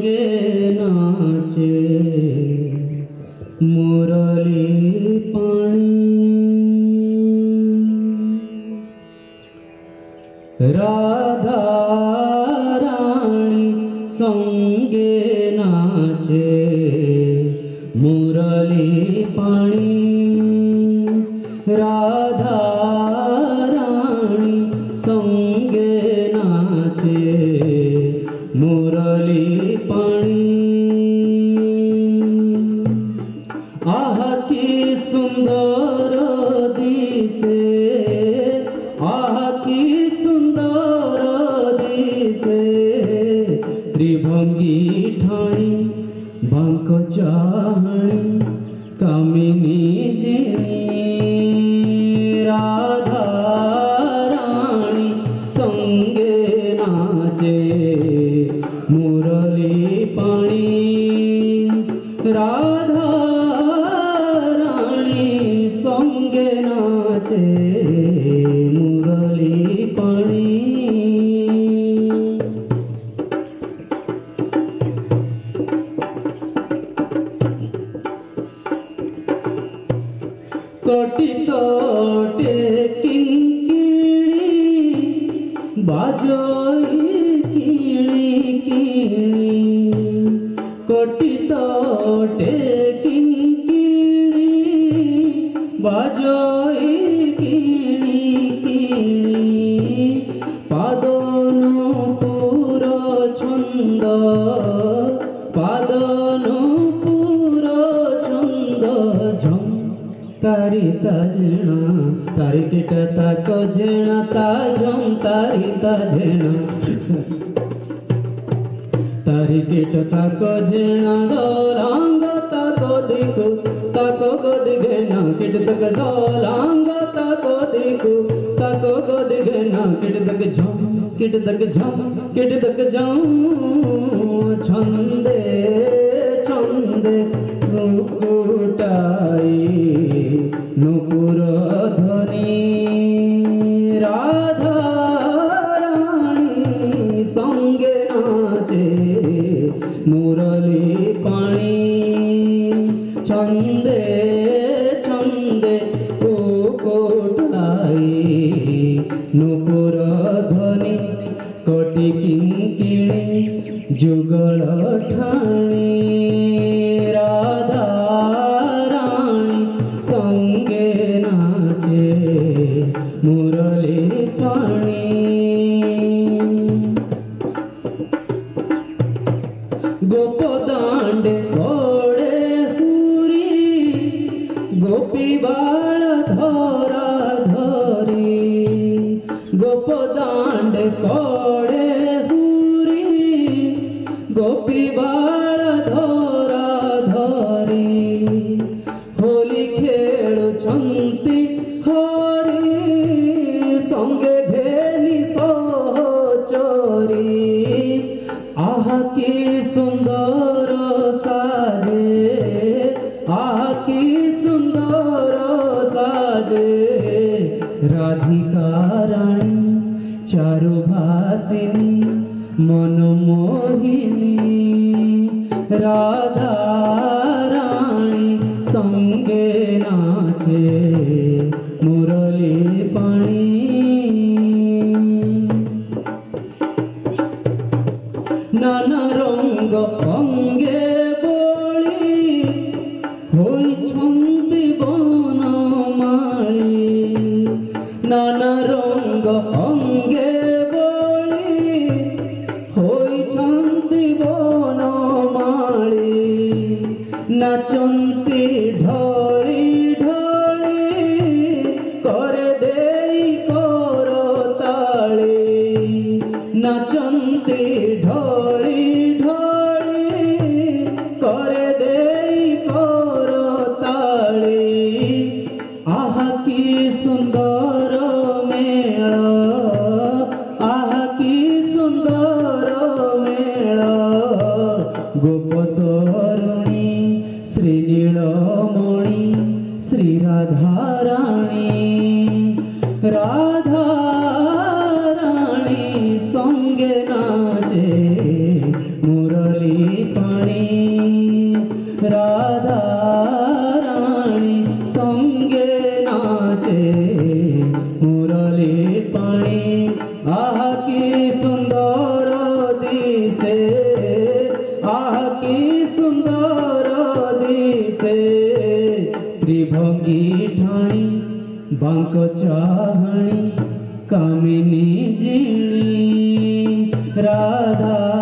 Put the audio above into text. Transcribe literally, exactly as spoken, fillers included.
संगे नाचे मुरली पानी राधा रानी संगे नाचे मुरली पानी राधा रानी संगे नाचे मुरली पानी आह की सुंदर दिसे आह की सुंदर दिसे त्रिभंगी ठाणी बांक चाहणी कामिनी जिणी राधा रानी संगे नाचे मुरली पानी राधा रानी संगे नाचे मुरली पानी कोटि कोटे किंकिणी बाजोई किणी किणी कोटि कोटे किंकिणी बाजोई किणी किणी पादनु पुर छंद पादनु पुर छंद झम तारी ताजना तारी किट ताक जेना ताजम तारी ताजना तारी किट ताक जेना दोलांग ताको दिकु ताको गोदी घेना किट तक दोलांग ताको दिकु ताको गोदी घेना किट तक झम किट तक झम किट तक झम छंदे छंदे नुकुटाई नुपुर ध्वनि राधा रानी संगे नाचे मुरली पानी छंदे छंदे नुकुटाई नुपुर ध्वनि कोटि किंकिणी जुगल ठाणी राधा रानी संगे नाचे मुरली पानी गोपदांड घोड़े हुरी गोपी बाल धरा धरी गोपदांड घोड़े हुरी गोपी बाल धरा धरी होली खेलुछंती हरि संगे घेनी सहचरी आह की सुंदर साजे आह की सुंदर साजे राधिका रानी चारुभासिनी मनमोहिनी राधा रानी संगे नाचे मुरली पानी नाना रंग अंगे बोली होइछंती बनमाली नाना रंग अंगे बोली होइछंती बनमाली नाचंती ढोली ढोली करे देई करताली नाचंती ढोली ढोली करे देई करताली आह की सुंदर मेल आह की सुंदर मेल गोपतरुणी श्री नीलमणि श्री राधा रानी राधा रानी संगे नाचे मुरली पाणी राधा रानी संगे नाचे मुरली पाणी आह की सुंदर दिसे आह की सुंदर दिसे त्रिभंगी ठाणी बांक चाहणी कामिनी जिणी राधा